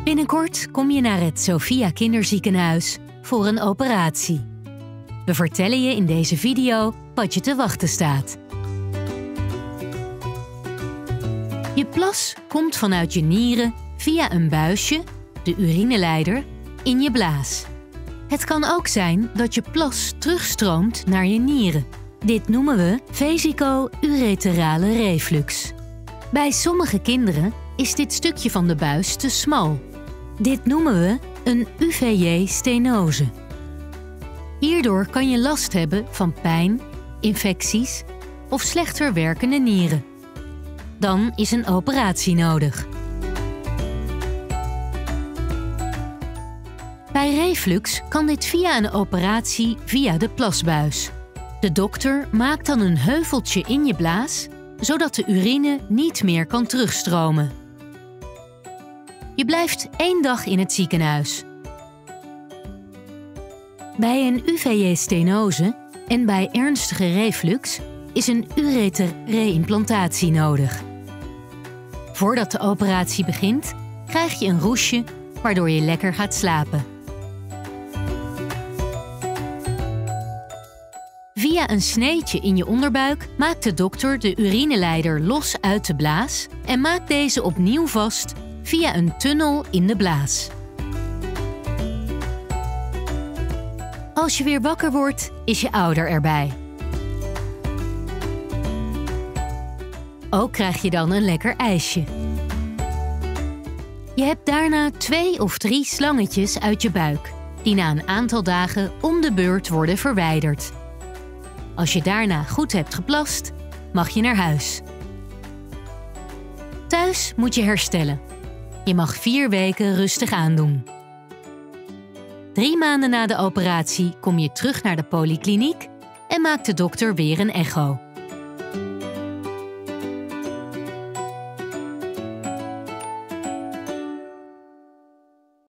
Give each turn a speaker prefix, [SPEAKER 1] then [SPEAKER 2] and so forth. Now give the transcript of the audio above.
[SPEAKER 1] Binnenkort kom je naar het Sophia Kinderziekenhuis voor een operatie. We vertellen je in deze video wat je te wachten staat. Je plas komt vanuit je nieren via een buisje, de urineleider, in je blaas. Het kan ook zijn dat je plas terugstroomt naar je nieren. Dit noemen we vesico-ureterale reflux. Bij sommige kinderen is dit stukje van de buis te smal. Dit noemen we een UVJ-stenose. Hierdoor kan je last hebben van pijn, infecties of slechter werkende nieren. Dan is een operatie nodig. Bij reflux kan dit via een operatie via de plasbuis. De dokter maakt dan een heuveltje in je blaas, zodat de urine niet meer kan terugstromen. Je blijft 1 dag in het ziekenhuis. Bij een UVJ-stenose en bij ernstige reflux is een ureter-reimplantatie nodig. Voordat de operatie begint, krijg je een roesje waardoor je lekker gaat slapen. Via een sneetje in je onderbuik maakt de dokter de urineleider los uit de blaas en maakt deze opnieuw vast via een tunnel in de blaas. Als je weer wakker wordt, is je ouder erbij. Ook krijg je dan een lekker ijsje. Je hebt daarna 2 of 3 slangetjes uit je buik, die na een aantal dagen om de beurt worden verwijderd. Als je daarna goed hebt geplast, mag je naar huis. Thuis moet je herstellen. Je mag 4 weken rustig aandoen. 3 maanden na de operatie kom je terug naar de polykliniek en maakt de dokter weer een echo.